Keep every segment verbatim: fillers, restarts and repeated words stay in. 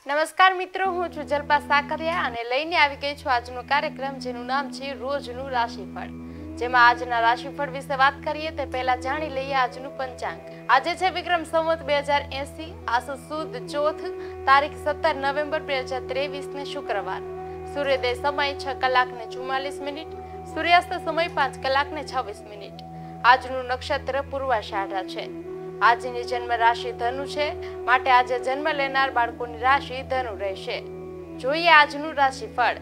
નમસ્કાર મિત્રો, હું છું જલ્પા સાકરિયા અને લઈને આવી ગઈ છું આજનો કાર્યક્રમ જેનું નામ છે રોજનું રાશિફળ, જેમાં આજના રાશિફળ વિશે વાત કરીએ તે પહેલા જાણી લઈએ આજનું પંચાંગ। આજે છે વિક્રમ સંવત બે હજાર એસી, આસો સુદ ચોથ, તારીખ સત્તર નવેમ્બર બે હજાર ત્રેવીસ ને શુક્રવાર। સૂર્યોદય સમય છ કલાક ને ચુમ્માલીસ મિનિટ, સૂર્યાસ્ત સમય પાંચ કલાક ને છવ્વીસ મિનિટ। આજનું નક્ષત્ર પૂર્વાષાઢા છે। આજની જન્મ રાશિ ધનુ છે, માટે આજે જન્મ લેનાર બાળકોની રાશિ ધનુ રહેશે। જોઈએ આજનું રાશિફળ।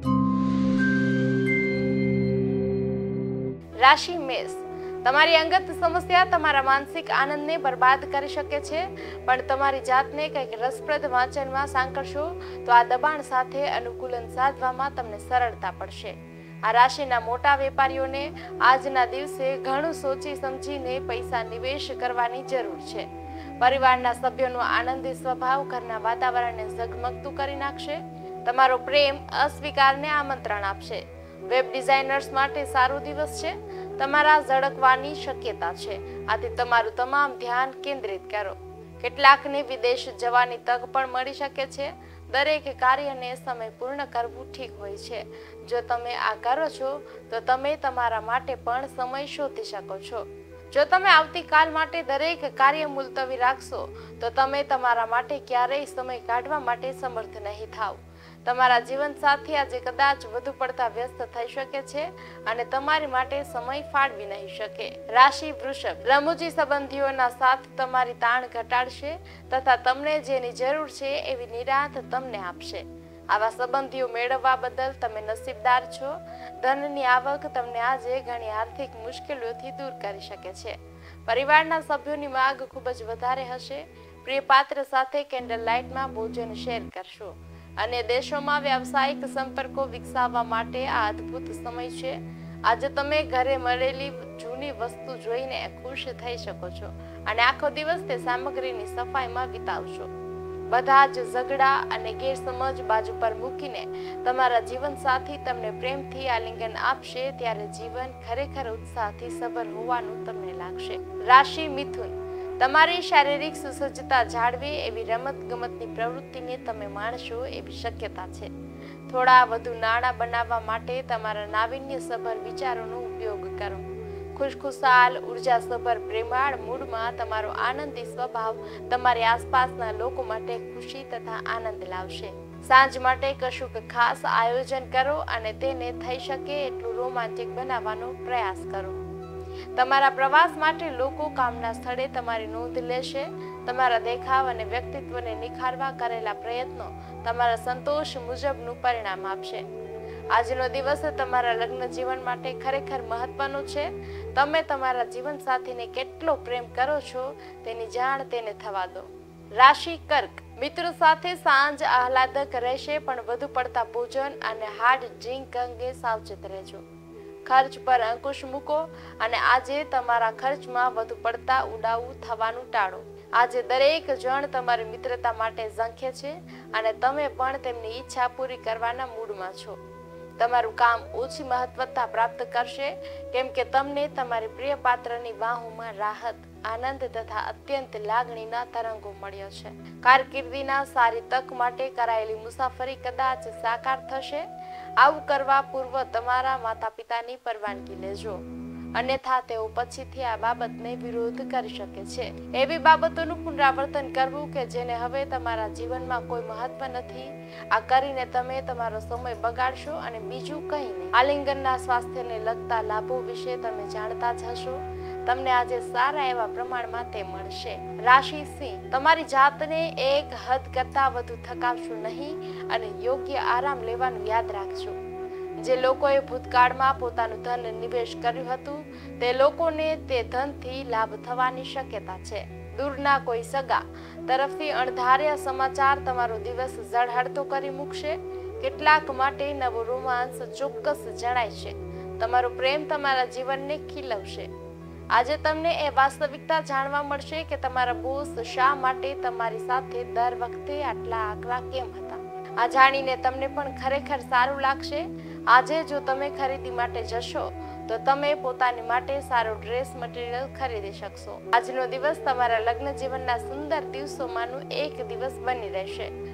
રાશિ મેષ। તમારી અંગત સમસ્યા તમારા માનસિક આનંદને બરબાદ કરી શકે છે, પણ તમારી જાતને કંઈક રસપ્રદ વાંચનમાં સાંકળશો તો આ દબાણ સાથે અનુકૂલન સાધવામાં તમને સરળતા પડશે। આ રાશિના મોટા વેપારીઓને આજના દિવસે ઘણું સોચી સમજીને પૈસા નિવેશ કરવાની જરૂર છે। પરિવારના સભ્યોનો આનંદી સ્વભાવ ઘરના વાતાવરણને ઝગમગતું કરી નાખશે। તમારો પ્રેમ અસ્વીકારને આમંત્રણ આપશે। વેબ ડિઝાઇનર્સ માટે સારો દિવસ છે, તમારા ઝળકવાની શક્યતા છે, આથી તમારું તમામ ધ્યાન કેન્દ્રિત કરો। કેટલાકને વિદેશ જવાની તક પણ મળી શકે છે। દરેક કાર્યને સમય પૂર્ણ કરવું ઠીક હોય છે। જો તમે આ કરો છો તો તમે તમારા માટે પણ સમય શોધી શકો છો। જો તમે આવતીકાલ માટે દરેક કાર્ય મુલતવી રાખશો તો તમે તમારા માટે ક્યારેય સમય કાઢવા માટે સમર્થ નહીં થાવ। તમારા જીવનસાથી આજે કદાચ વધુ પડતા વ્યસ્ત થઈ શકે છે અને તમારી માટે સમય ફાળવી નહીં શકે। રાશિ વૃષભ। રમૂજી સંબંધીઓના સાથ તમારી તાણ ઘટાડશે તથા તમને જેની જરૂર છે એવી નિરાંત તમને આપશે। આવા સંબંધીઓ મેળવવા બદલ તમે નસીબદાર છો। ધનની આવક તમને આજે ઘણી આર્થિક મુશ્કેલીઓથી દૂર કરી શકે છે। પરિવારના સભ્યોની માંગ ખૂબ જ વધારે હશે। પ્રિય પાત્ર સાથે કેન્ડલ લાઇટમાં ભોજન શેર કરશો। અન્ય દેશોમાં વ્યાવસાયિક સંપર્કો વિકસાવવા માટે આ અદ્ભુત સમય છે। આજે તમે ઘરે મળેલી જૂની વસ્તુ જોઈને ખુશ થઈ શકો છો અને આખો દિવસ તે સામગ્રીની સફાઈમાં વિતાવશો। બધા જ ઝઘડા અને ગેરસમજ બાજુ પર મૂકીને તમારા જીવનસાથી તમને પ્રેમથી આલિંગન આપશે ત્યારે જીવન ખરેખર ઉત્સાહથી સભર હોવાનું તમને લાગશે। રાશિ મિથુન। તમારી શારીરિક સુસજ્જતા જાળવે એવી રમત ગમતની પ્રવૃત્તિને તમે માણશો એવી શક્યતા છે। થોડા વધુ નાણાં બનાવવા માટે તમારા નાવીન્યસભર વિચારોનો ઉપયોગ કરો। ખુશખુશાલ ઉર્જાસભર પ્રેમાળ મૂડમાં તમારો આનંદી સ્વભાવ તમારી આસપાસના લોકો માટે ખુશી તથા આનંદ લાવશે। સાંજ માટે કશુંક ખાસ આયોજન કરો અને તેને થઈ શકે એટલું રોમાંચિક બનાવવાનો પ્રયાસ કરો। તમારા પ્રવાસ માટે લોકો કામના સ્થળે તમારી નોંધ લેશે। તમારા દેખાવ અને વ્યક્તિત્વને નિખારવા કરેલા પ્રયત્નો તમારા સંતોષ મુજબનું પરિણામ આપશે। આજનો દિવસ તમારા લગ્ન જીવન માટે ખરેખર મહત્વનો છે। તમે તમારા જીવનસાથીને કેટલો પ્રેમ કરો છો તેની જાણ તેને થવા દો। રાશિ કર્ક। મિત્રો સાથે સાંજ આહલાદક રહેશે, પણ વધુ પડતા ભોજન અને હાર્ડ ડ્રિંક અંગે સાવચેત રહેજો। ખર્ચ પર અંકુશ મૂકો અને આજે તમારા ખર્ચમાં વધુ પડતા ઉડાવું થવાનું ટાળો। આજે દરેક જણ તમારી મિત્રતા માટે ઝંખે છે અને તમે પણ તેમની ઈચ્છા પૂરી કરવાના મૂડમાં છો। તમારું કામ ઓછી મહત્વતા પ્રાપ્ત કરશે, કેમ કે તમને તમારી પ્રિય પાત્રની વાહોમાં રાહત, આનંદ તથા અત્યંત લાગણીના તરંગો મળ્યો છે। કારકિર્દીના સારી તક માટે કરાયેલી મુસાફરી કદાચ સાકાર થશે। આવું કરવા પૂર્વ તમારા માતા પિતાની પરવાનગી લેજો, અન્યથા તેઓ પછીથી આ બાબતને વિરોધ કરી શકે છે। એવી બાબતોનું પુનરાવર્તન કરવું કે જેને હવે તમારા જીવનમાં કોઈ મહત્વ નથી, આ કરીને તમે તમારો સમય બગાડશો અને બીજું કંઈ નહીં। આલિંગનના સ્વાસ્થ્યને લગતા લાભો વિશે તમે જાણતા જ હશો। તમને આજે સારા એવા પ્રમાણમાં તે મળશે। રાશિ સિંહ। તમારી જાતને એક હદ કરતા વધુ થકાવશો નહીં અને યોગ્ય આરામ લેવાનું યાદ રાખજો। જે લોકોએ ભૂતકાળમાં પોતાનું ધન નિવેશ કર્યું હતું તે લોકોને તે ધનથી લાભ થવાની શક્યતા છે। દૂરના કોઈ સગા તરફથી અણધાર્યા સમાચાર તમારો દિવસ ઝળહળતો કરી મૂકશે। કેટલાક માટે નવો રોમાંસ ચોક્કસ જણાય છે। તમારો પ્રેમ તમારા જીવનને ખીલવશે। આજે તમને એ વાસ્તવિકતા જાણવા મળશે કે તમારા બોસ શા માટે તમારી સાથે દર વખતે આટલા આકરા કેમ હતા। આ જાણીને તમને પણ ખરેખર સારું લાગશે। આજે જો તમે ખરીદી માટે જશો તો તમે પોતાની માટે સારો ડ્રેસ મટીરિયલ ખરીદી શકશો। આજનો દિવસ તમારા લગ્ન જીવનના સુંદર દિવસોમાંનો એક દિવસ બની રહેશે।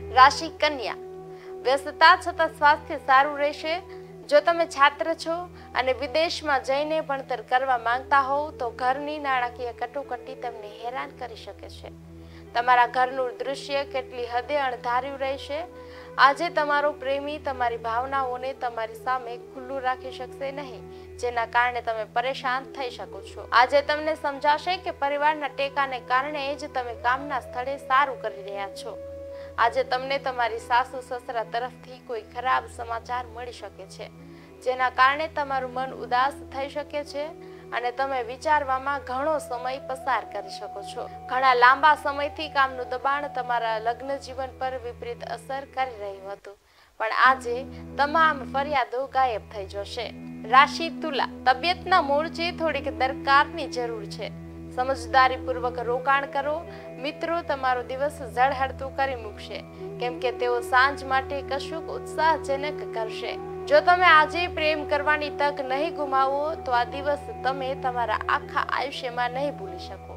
રાશિ કન્યા, વ્યસ્તતા છતાં સ્વાસ્થ્ય સારું રહેશે. જો તમે છાત્ર છો અને વિદેશમાં જઈને ભણતર કરવા માંગતા હોવ તો ઘરની નાણાકીય કટોકટી તમને હેરાન કરી શકે છે. તમારા ઘરનું દૃશ્ય કેટલી હદે અણધાર્યું રહેશે. આજે તમારો પ્રેમી તમારી ભાવનાઓને તમારી સામે ખુલ્લું રાખી શકશે નહીં, જેના કારણે તમે પરેશાન થઈ શકો છો. આજે તમને સમજાશે કે પરિવારના ટેકાને કારણે જ તમે કામના સ્થળે સારું કરી રહ્યા છો. આજે તમને તમારી સાસુ સસરા તરફથી કોઈ ખરાબ સમાચાર મળી શકે છે, જેના કારણે તમારું મન ઉદાસ થઈ શકે છે અને તમે વિચારવામાં ઘણો સમય પસાર કરી શકો છો. ઘણા લાંબા સમયથી કામનું દબાણ તમારા લગ્ન જીવન પર વિપરીત અસર કરી રહ્યું હતું, પણ આજે તમામ ફરિયાદો ગાયબ થઈ જશે. રાશિ તુલા, તબિયતના મોરચે થોડીક દરકારની જરૂર છે. સમજદારીપૂર્વક રોકાણ કરો. મિત્રો તમારો દિવસ ઝળહળતું કરી મૂકશે, કેમ કે તેઓ સાંજ માટે કશુંક ઉત્સાહજનક કરશે. જો તમે આજે પ્રેમ કરવાની તક નહીં ગુમાવો તો આ દિવસ તમે તમારા આખા આયુષ્યમાં નહીં ભૂલી શકો.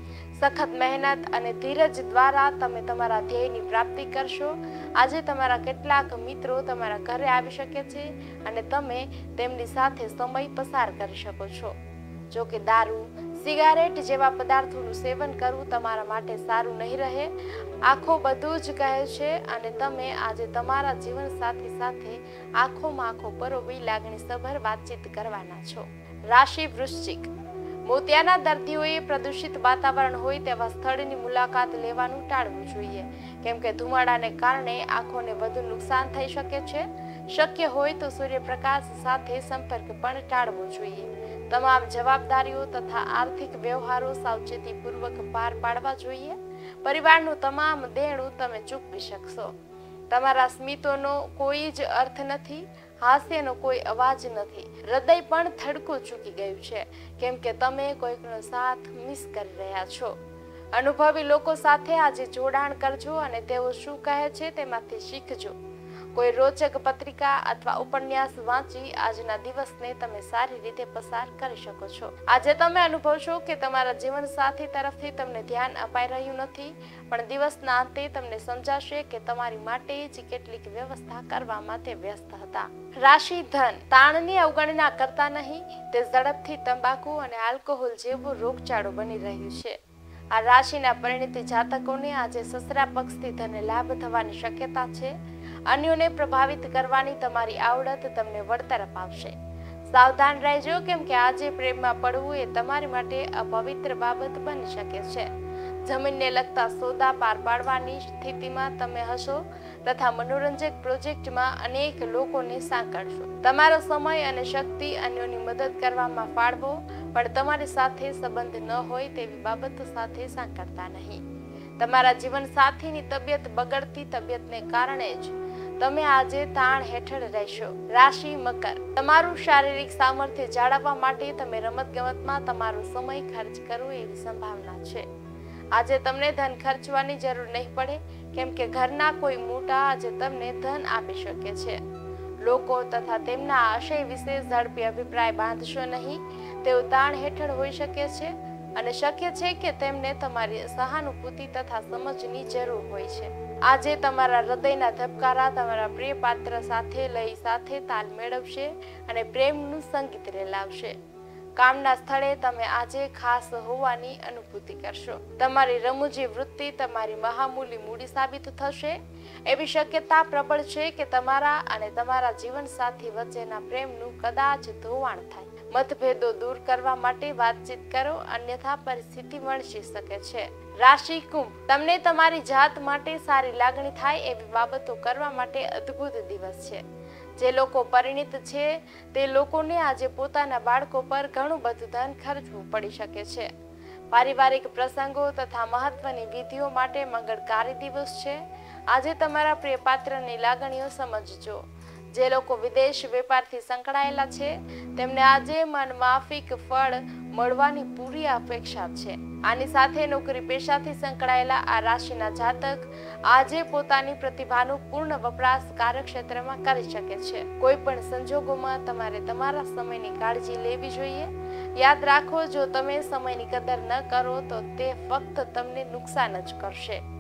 સખત મહેનત અને ધીરજ દ્વારા તમે તમારા ધ્યેયની પ્રાપ્તિ કરશો. આજે તમારા કેટલાક મિત્રો તમારા ઘરે આવી શકે છે અને તમે તેમની સાથે સમય પસાર કરી શકો છો. જો કે દારૂ, સિગારેટ જેવા પદાર્થોનું સેવન કરવું તમારા માટે સારું નહીં રહે. આંખો બધું જ કહે છે અને તમે આજે તમારા જીવનસાથી સાથે આંખોમાં આંખો પરોવી લાગણીસભર વાતચીત કરવાના છો. રાશિ વૃશ્ચિક, મોતિયાના દર્દીઓએ પ્રદૂષિત વાતાવરણ હોય તેવા સ્થળની મુલાકાત લેવાનું ટાળવું જોઈએ, કેમ કે ધુમાડાને કારણે આંખોને વધુ નુકસાન થઈ શકે છે. શક્ય હોય તો સૂર્યપ્રકાશ સાથે સંપર્ક પણ ટાળવો જોઈએ. તમામ જવાબદારીઓ તથા આર્થિક વ્યવહારો સાવચેતીપૂર્વક પાર પાડવા જોઈએ. પરિવારનું તમામ દેણું તમે ચૂકવી શકશો. તમારા સ્મિતોનો કોઈ જ અર્થ નથી, હાસ્યનો કોઈ અવાજ નથી. હૃદય પણ થડકું ચૂકી ગયું છે, કેમ કે તમે કોઈકનો સાથ મિસ કરી રહ્યા છો. અનુભવી લોકો સાથે આજે જોડાણ કરજો અને તેઓ શું કહે છે તેમાંથી શીખજો. કોઈ રોચક પત્રિકા અથવા ઉપન્યાસ વાંચી આજના દિવસને તમે સારી રીતે પસાર કરી શકો છો. આજે તમે અનુભવશો કે તમારા જીવનસાથી તરફથી તમને ધ્યાન અપાઈ રહ્યું નથી, પણ દિવસના અંતે તમને સમજાશે કે તમારી માટે જ કેટલીક વ્યવસ્થા કરવામાં તે વ્યસ્ત હતા. રાશિ ધન, તાણની અવગણના કરતા નહીં, તે ઝડપથી તંબાકુ અને આલ્કોહોલ જેવું રોગચાળો બની રહ્યું છે. આ રાશિના પરિણીત જાતકોને આજે સસરા પક્ષથી ધન લાભ થવાની શક્યતા છે. અન્યોને પ્રભાવિત કરવાની તમારી આવડત તમને વળતર અપાવશે. સાવધાન રહેજો, કેમ કે આજે પ્રેમમાં પડવું એ તમારી માટે અપવિત્ર બાબત બની શકે છે. જમીનને લગતા સોદા પાર પાડવાની સ્થિતિમાં તમે હશો તથા મનોરંજક પ્રોજેક્ટમાં અનેક લોકોને સાંકળશો. તમારો સમય અને શક્તિ અન્યોની મદદ કરવામાં ફાળવો, પણ તમારી સાથે સંબંધ ન હોય તેવી બાબતો સાથે સાંકળતા નહીં. તમારા જીવન સાથીની તબિયત બગડતી તબિયતને કારણે જ તમે આજે તાણ હેઠળ રહેશો. રાશિ મકર, તમારું શારીરિક સામર્થ્ય જાળવવા માટે તમે રમતગમતમાં તમારો સમય ખર્ચ કરવો એવી સંભાવના છે. આજે તમને ધન ખર્ચવાની જરૂર નહીં પડે, કેમ કે ઘરના કોઈ મોટા આજે તમને ધન આપી શકે છે. લોકો તથા તેમના આશય વિશે ઝડપી અભિપ્રાય બાંધશો નહીં. તેઓ તાણ હેઠળ હોઈ શકે છે અને શક્ય છે કે તેમને તમારી સહાનુભૂતિ તથા સમજની જરૂર હોય છે. આજે તમારા હૃદયના ધબકારા તમારા પ્રિય પાત્ર સાથે લઈ સાથે તાલ મેળવશે અને પ્રેમનું સંગીત રેલાવશે. કામના સ્થળે તમે આજે ખાસ હોવાની અનુભૂતિ કરશો. તમારી રમૂજી વૃત્તિ તમારી મહામૂલી મૂડી સાબિત થશે. એવી શક્યતા પ્રબળ છે કે તમારા અને તમારા જીવનસાથી વચ્ચેના પ્રેમનું કદાચ ધોવાણ થાય. મતભેદો દૂર કરવા માટે વાતચીત કરો, અન્યથા પરિસ્થિતિ વણસી શકે છે. રાશિ કુંભ, તમને તમારી જાત માટે સારી લાગણી થાય એવી બાબતો કરવા માટે અદ્ભુત દિવસ છે. જે લોકો પરિણીત છે તે લોકોને આજે પોતાના બાળકો પર ઘણું બધું ધન ખર્ચવું પડી શકે છે. પારિવારિક પ્રસંગો તથા મહત્વની વિધિઓ માટે મંગળકારી દિવસ છે. આજે તમારા પ્રિય પાત્રની લાગણીઓ સમજજો. જે લોકો વિદેશ વેપારથી સંકળાયેલા છે તેમને આજે મનમાફિક ફળ મળવાની પૂરી અપેક્ષા છે. આની સાથે નોકરી પેશાથી સંકળાયેલા આ રાશિના જાતક આજે પોતાની પ્રતિભાનું પૂર્ણ વપરાશ કાર્યક્ષેત્રમાં કરી શકે છે. કોઈ પણ સંજોગોમાં તમારે તમારા સમયની કાળજી લેવી જોઈએ. યાદ રાખો, જો તમે સમયની કદર ન કરો તો તે ફક્ત તમને નુકસાન જ કરશે.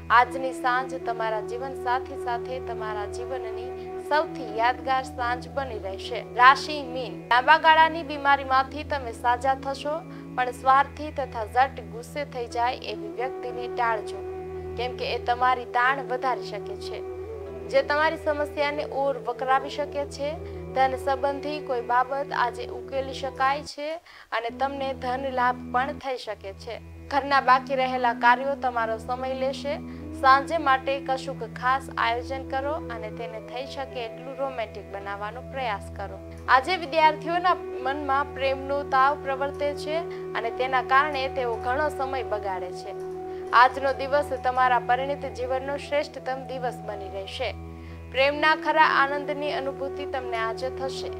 આજની સાંજ તમારા જીવનસાથી સાથે તમારા જીવનની સૌથી યાદગાર સાંજ બની રહેશે। રાશિ મીન, લાંબા ગાળાની બીમારીમાંથી તમે સાજા થશો, પણ સ્વાર્થી તથા ઝટ ગુસ્સે થઈ જાય એવી વ્યક્તિને ટાળજો, કેમ કે એ તમારી તાણ વધારી શકે છે, જે તમારી સમસ્યાને ઓર વકરાવી શકે છે। ધન સંબંધી કોઈ બાબત આજે ઉકેલી શકાય છે અને તમને ધન લાભ પણ થઈ શકે છે। ઘરના બાકી રહેલા કાર્યો તમારો સમય લેશે। સાંજે માટે કશુંક ખાસ આયોજન કરો અને તેને થઈ શકે એટલું રોમેન્ટિક બનાવવાનો પ્રયાસ કરો। આજે વિદ્યાર્થીઓના મનમાં પ્રેમનો તાવ પ્રવર્તે છે અને તેના કારણે તેઓ ઘણો સમય બગાડે છે। આજનો દિવસ તમારા પરિણીત જીવનનો શ્રેષ્ઠતમ દિવસ બની રહેશે। પ્રેમના ખરા આનંદની અનુભૂતિ તમને આજે થશે।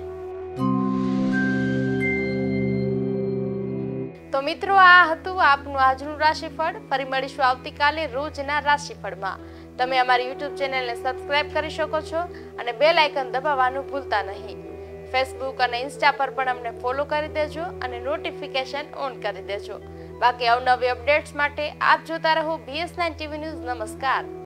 તો મિત્રો, આ હતું આપનું આજનું રાશિફળ। ફરી મળીશું આવતીકાલે રોજના રાશિફળમાં। તમે અમારી યુટ્યુબ ચેનલને સબસ્ક્રાઇબ કરી શકો છો અને બેલ આઇકન દબાવવાનું ભૂલતા નહીં। ફેસબુક અને ઇન્સ્ટા પર પણ અમને ફોલો કરી દેજો અને નોટિફિકેશન ઓન કરી દેજો। બાકી અવનવી અપડેટ્સ માટે આપ જોતા રહો B S nine TV news. નમસ્કાર।